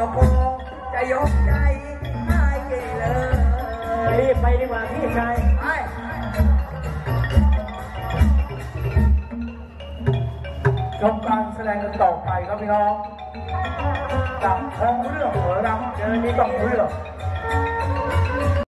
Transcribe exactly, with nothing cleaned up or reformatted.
คงจะยกใจให้เลยรีบไปดีกว่าพี่ชายไปชมการแสดงกันต่อไปครับพี่น้องกับท้องเรื่องหัวรำเจอนี้ต้องเรื่อง